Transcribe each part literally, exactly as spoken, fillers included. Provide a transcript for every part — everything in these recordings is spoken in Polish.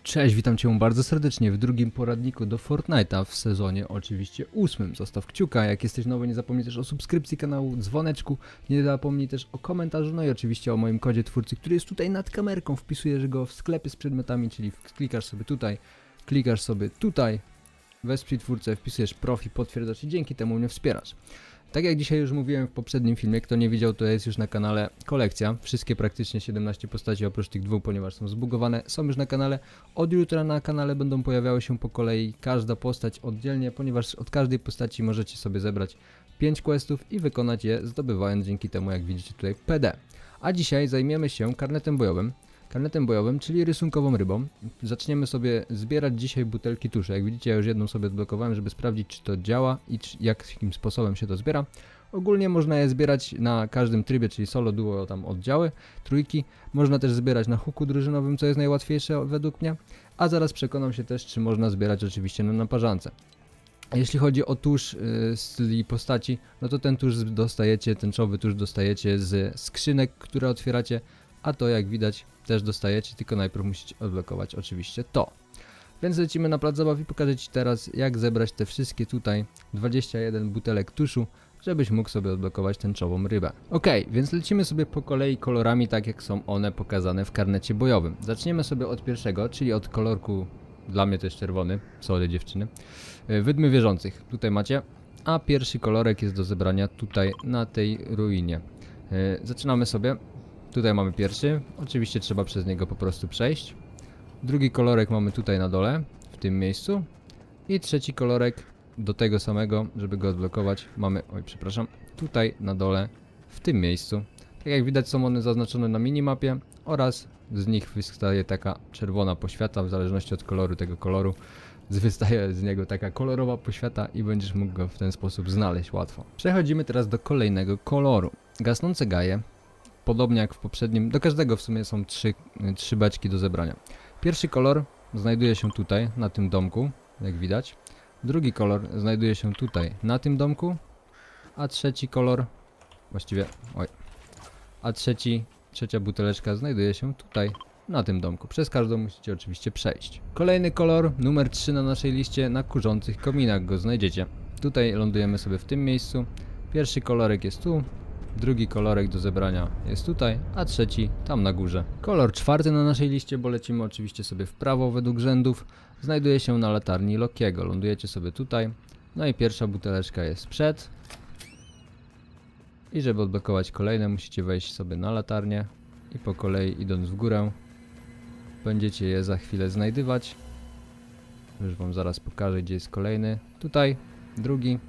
Cześć, witam Cię bardzo serdecznie w drugim poradniku do Fortnite'a w sezonie oczywiście ósmym. Zostaw kciuka, jak jesteś nowy nie zapomnij też o subskrypcji kanału, dzwoneczku, nie zapomnij też o komentarzu, no i oczywiście o moim kodzie twórcy, który jest tutaj nad kamerką, wpisujesz go w sklepie z przedmiotami, czyli klikasz sobie tutaj, klikasz sobie tutaj, wesprzyj twórcę, wpisujesz profi, potwierdzasz i dzięki temu mnie wspierasz. Tak jak dzisiaj już mówiłem w poprzednim filmie, kto nie widział, to jest już na kanale kolekcja. Wszystkie praktycznie siedemnaście postaci oprócz tych dwóch, ponieważ są zbugowane, są już na kanale. Od jutra na kanale będą pojawiały się po kolei każda postać oddzielnie, ponieważ od każdej postaci możecie sobie zebrać pięć questów i wykonać je, zdobywając dzięki temu, jak widzicie tutaj, P D. A dzisiaj zajmiemy się karnetem bojowym. Karnetem bojowym, czyli rysunkową rybą. Zaczniemy sobie zbierać dzisiaj butelki tuszu. Jak widzicie, ja już jedną sobie odblokowałem, żeby sprawdzić, czy to działa i czy, jakim sposobem się to zbiera. Ogólnie można je zbierać na każdym trybie, czyli solo, duo, tam oddziały, trójki. Można też zbierać na hooku drużynowym, co jest najłatwiejsze według mnie. A zaraz przekonam się też, czy można zbierać oczywiście na naparzance. Jeśli chodzi o tusz yy, z tej postaci, no to ten tusz dostajecie, tęczowy tusz dostajecie z skrzynek, które otwieracie. A to, jak widać, też dostajecie, tylko najpierw musicie odblokować oczywiście to. Więc lecimy na plac zabaw i pokażę Ci teraz, jak zebrać te wszystkie tutaj dwadzieścia jeden butelek tuszu, żebyś mógł sobie odblokować tęczową rybę. Ok, więc lecimy sobie po kolei kolorami, tak jak są one pokazane w karnecie bojowym. Zaczniemy sobie od pierwszego, czyli od kolorku, dla mnie to jest czerwony, sorry dziewczyny, wydmy wierzących, tutaj macie. A pierwszy kolorek jest do zebrania tutaj na tej ruinie. Zaczynamy sobie. Tutaj mamy pierwszy, oczywiście trzeba przez niego po prostu przejść. Drugi kolorek mamy tutaj na dole, w tym miejscu. I trzeci kolorek do tego samego, żeby go odblokować, mamy, oj przepraszam, tutaj na dole, w tym miejscu. Tak jak widać, są one zaznaczone na minimapie oraz z nich wystaje taka czerwona poświata, w zależności od koloru tego koloru. Wystaje z niego taka kolorowa poświata i będziesz mógł go w ten sposób znaleźć łatwo. Przechodzimy teraz do kolejnego koloru. Gasnące gaje. Podobnie jak w poprzednim, do każdego w sumie są trzy, trzy beczki do zebrania. Pierwszy kolor znajduje się tutaj, na tym domku, jak widać. Drugi kolor znajduje się tutaj, na tym domku. A trzeci kolor, właściwie, oj. A trzeci, trzecia buteleczka znajduje się tutaj, na tym domku. Przez każdą musicie oczywiście przejść. Kolejny kolor, numer trzy na naszej liście, na kurzących kominach go znajdziecie. Tutaj lądujemy sobie w tym miejscu. Pierwszy kolorek jest tu. Drugi kolorek do zebrania jest tutaj, a trzeci tam na górze. Kolor czwarty na naszej liście, bo lecimy oczywiście sobie w prawo według rzędów, znajduje się na latarni Lokiego. Lądujecie sobie tutaj, no i pierwsza buteleczka jest przed. I żeby odblokować kolejne, musicie wejść sobie na latarnię i po kolei idąc w górę będziecie je za chwilę znajdywać. Już wam zaraz pokażę, gdzie jest kolejny. Tutaj, drugi.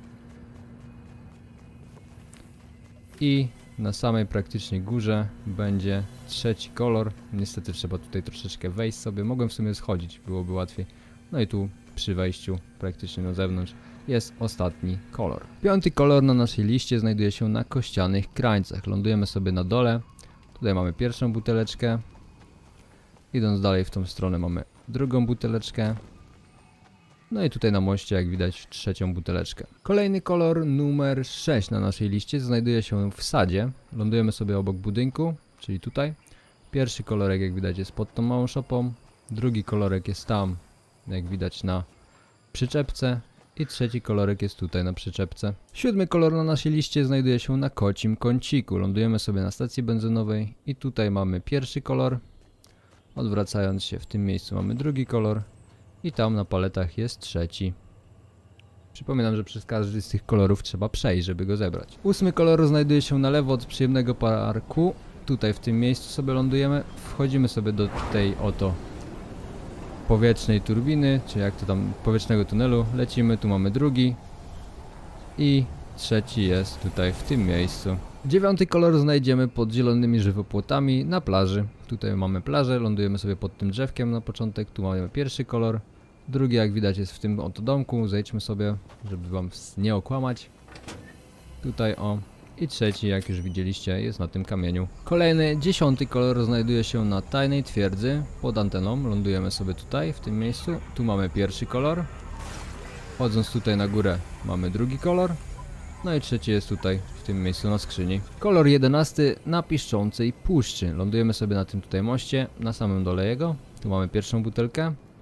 I na samej praktycznie górze będzie trzeci kolor. Niestety trzeba tutaj troszeczkę wejść sobie. Mogłem w sumie schodzić, byłoby łatwiej. No i tu przy wejściu praktycznie na zewnątrz jest ostatni kolor. Piąty kolor na naszej liście znajduje się na kościanych krańcach. Lądujemy sobie na dole. Tutaj mamy pierwszą buteleczkę. Idąc dalej w tą stronę mamy drugą buteleczkę. No i tutaj na moście, jak widać, trzecią buteleczkę. Kolejny kolor, numer sześć na naszej liście, znajduje się w sadzie. Lądujemy sobie obok budynku, czyli tutaj. Pierwszy kolorek, jak widać, jest pod tą małą szopą. Drugi kolorek jest tam, jak widać, na przyczepce. I trzeci kolorek jest tutaj na przyczepce. Siódmy kolor na naszej liście znajduje się na kocim kąciku. Lądujemy sobie na stacji benzynowej i tutaj mamy pierwszy kolor. Odwracając się w tym miejscu mamy drugi kolor. I tam na paletach jest trzeci. Przypominam, że przez każdy z tych kolorów trzeba przejść, żeby go zebrać. Ósmy kolor znajduje się na lewo od przyjemnego parku. Tutaj w tym miejscu sobie lądujemy. Wchodzimy sobie do tej oto powietrznej turbiny, czy jak to tam, powietrznego tunelu. Lecimy, tu mamy drugi. I trzeci jest tutaj w tym miejscu. Dziewiąty kolor znajdziemy pod zielonymi żywopłotami na plaży. Tutaj mamy plażę, lądujemy sobie pod tym drzewkiem na początek. Tu mamy pierwszy kolor. Drugi, jak widać, jest w tym oto domku. Zejdźmy sobie, żeby wam nie okłamać. Tutaj o. I trzeci, jak już widzieliście, jest na tym kamieniu. Kolejny, dziesiąty kolor znajduje się na tajnej twierdzy pod anteną. Lądujemy sobie tutaj, w tym miejscu. Tu mamy pierwszy kolor. Chodząc tutaj na górę mamy drugi kolor. No i trzeci jest tutaj, w tym miejscu na skrzyni. Kolor jedenasty na piszczącej puszczy. Lądujemy sobie na tym tutaj moście, na samym dole jego. Tu mamy pierwszą butelkę.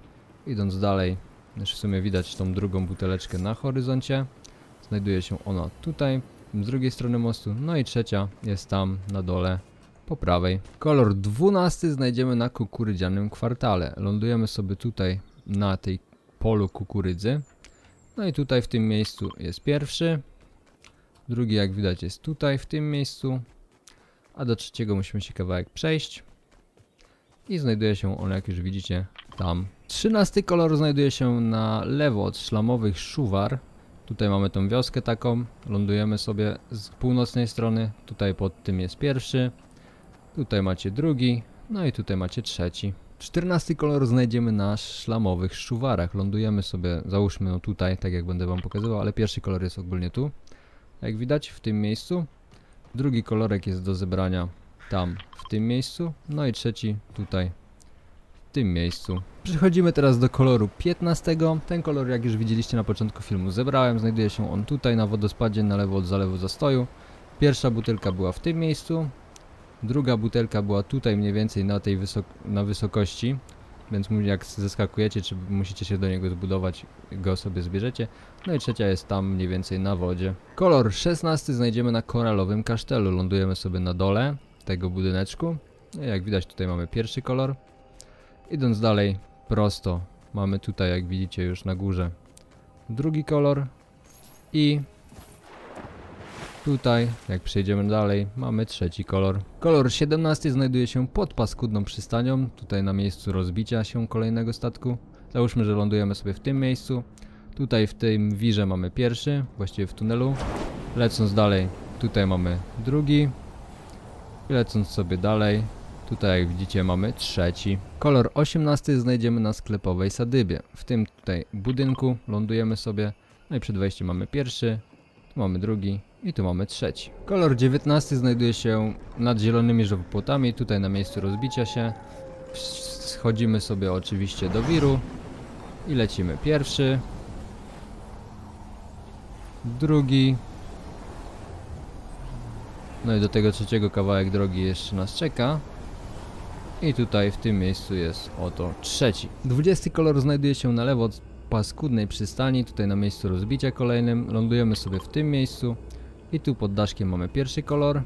Idąc dalej, już w sumie widać tą drugą buteleczkę na horyzoncie. Znajduje się ona tutaj, z drugiej strony mostu. No i trzecia jest tam na dole, po prawej. Kolor dwunasty znajdziemy na kukurydzianym kwartale. Lądujemy sobie tutaj na tej polu kukurydzy. No i tutaj w tym miejscu jest pierwszy. Drugi, jak widać, jest tutaj w tym miejscu. A do trzeciego musimy się kawałek przejść. I znajduje się on, jak już widzicie, tam. Trzynasty kolor znajduje się na lewo od szlamowych szuwar. Tutaj mamy tą wioskę taką. Lądujemy sobie z północnej strony. Tutaj pod tym jest pierwszy. Tutaj macie drugi. No i tutaj macie trzeci. Czternasty kolor znajdziemy na szlamowych szuwarach. Lądujemy sobie, załóżmy no tutaj, tak jak będę wam pokazywał, ale pierwszy kolor jest ogólnie tu. Jak widać, w tym miejscu. Drugi kolorek jest do zebrania tam, w tym miejscu. No i trzeci tutaj, w tym miejscu. Przechodzimy teraz do koloru piętnastego. Ten kolor, jak już widzieliście na początku filmu, zebrałem. Znajduje się on tutaj na wodospadzie, na lewo od zalewu zastoju. Pierwsza butelka była w tym miejscu. Druga butelka była tutaj mniej więcej na tej wysok na wysokości. Więc jak zeskakujecie, czy musicie się do niego zbudować, go sobie zbierzecie. No i trzecia jest tam mniej więcej na wodzie. Kolor szesnasty znajdziemy na koralowym kasztelu. Lądujemy sobie na dole tego budyneczku. No i jak widać, tutaj mamy pierwszy kolor. Idąc dalej prosto, mamy tutaj, jak widzicie, już na górze drugi kolor. I tutaj, jak przejdziemy dalej, mamy trzeci kolor. Kolor siedemnasty znajduje się pod paskudną przystanią, tutaj na miejscu rozbicia się kolejnego statku. Załóżmy, że lądujemy sobie w tym miejscu. Tutaj w tym wirze mamy pierwszy, właściwie w tunelu. Lecąc dalej, tutaj mamy drugi. I lecąc sobie dalej, tutaj jak widzicie mamy trzeci. Kolor osiemnasty znajdziemy na sklepowej sadybie. W tym tutaj budynku lądujemy sobie. No i przed wejściem mamy pierwszy, tu mamy drugi i tu mamy trzeci. Kolor dziewiętnasty znajduje się nad zielonymi żywopłotami, tutaj na miejscu rozbicia się. Schodzimy sobie oczywiście do wiru i lecimy pierwszy, drugi. No i do tego trzeciego kawałek drogi jeszcze nas czeka. I tutaj w tym miejscu jest oto trzeci. dwudziesty kolor znajduje się na lewo od paskudnej przystani, tutaj na miejscu rozbicia kolejnym. Lądujemy sobie w tym miejscu. I tu pod daszkiem mamy pierwszy kolor.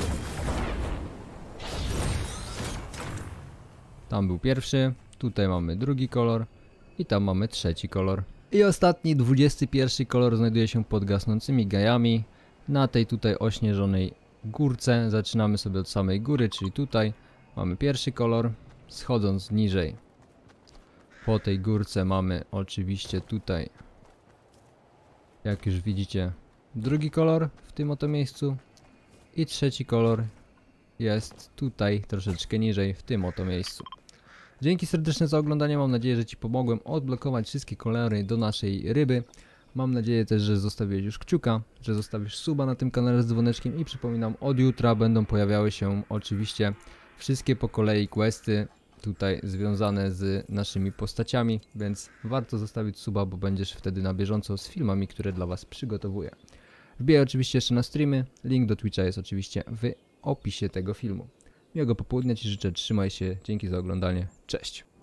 Tam był pierwszy. Tutaj mamy drugi kolor. I tam mamy trzeci kolor. I ostatni, dwudziesty pierwszy kolor znajduje się pod gasnącymi gajami. Na tej tutaj ośnieżonej górce. Zaczynamy sobie od samej góry, czyli tutaj mamy pierwszy kolor. Schodząc niżej po tej górce mamy oczywiście tutaj, jak już widzicie, drugi kolor w tym oto miejscu. I trzeci kolor jest tutaj troszeczkę niżej w tym oto miejscu. Dzięki serdeczne za oglądanie, mam nadzieję, że ci pomogłem odblokować wszystkie kolory do naszej ryby. Mam nadzieję też, że zostawiłeś już kciuka, że zostawisz suba na tym kanale z dzwoneczkiem i przypominam, od jutra będą pojawiały się oczywiście wszystkie po kolei questy tutaj związane z naszymi postaciami, więc warto zostawić suba, bo będziesz wtedy na bieżąco z filmami, które dla was przygotowuję. Wbijaj oczywiście jeszcze na streamy, link do Twitcha jest oczywiście w opisie tego filmu. Miłego popołudnia ci życzę, trzymaj się, dzięki za oglądanie, cześć!